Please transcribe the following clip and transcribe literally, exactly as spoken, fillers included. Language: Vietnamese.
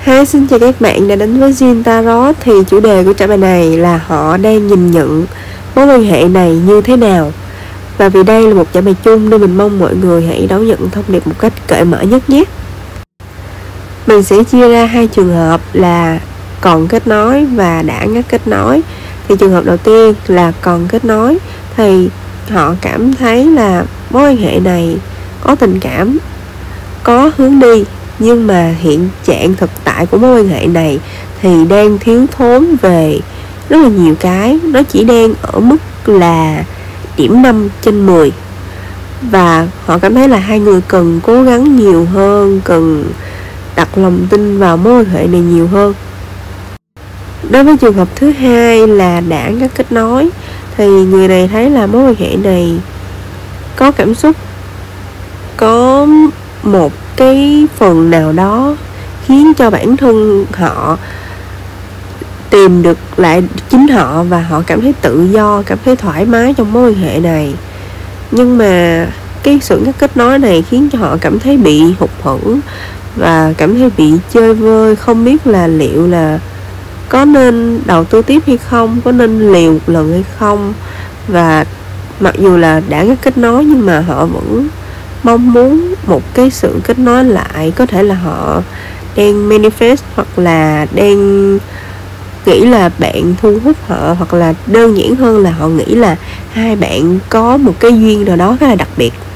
Hi, xin chào các bạn đã đến với Zin Tarot. Thì chủ đề của trả bài này là họ đang nhìn nhận mối quan hệ này như thế nào. Và vì đây là một trả bài chung nên mình mong mọi người hãy đón nhận thông điệp một cách cởi mở nhất nhé. Mình sẽ chia ra hai trường hợp là còn kết nối và đã ngắt kết nối. Thì trường hợp đầu tiên là còn kết nối, thì họ cảm thấy là mối quan hệ này có tình cảm, có hướng đi, nhưng mà hiện trạng thực tại của mối quan hệ này thì đang thiếu thốn về rất là nhiều cái. Nó chỉ đang ở mức là điểm năm trên mười. Và họ cảm thấy là hai người cần cố gắng nhiều hơn, cần đặt lòng tin vào mối quan hệ này nhiều hơn. Đối với trường hợp thứ hai là đã ngắt kết nối, thì người này thấy là mối quan hệ này có cảm xúc, có một cái phần nào đó khiến cho bản thân họ tìm được lại chính họ và họ cảm thấy tự do, cảm thấy thoải mái trong mối quan hệ này. Nhưng mà cái sự ngắt kết nối này khiến cho họ cảm thấy bị hụt hẫng và cảm thấy bị chơi vơi, không biết là liệu là có nên đầu tư tiếp hay không, có nên liều một lần hay không. Và mặc dù là đã ngắt kết nối nhưng mà họ vẫn mong muốn một cái sự kết nối lại. Có thể là họ đang manifest, hoặc là đang nghĩ là bạn thu hút họ, hoặc là đơn giản hơn là họ nghĩ là hai bạn có một cái duyên nào đó khá là đặc biệt.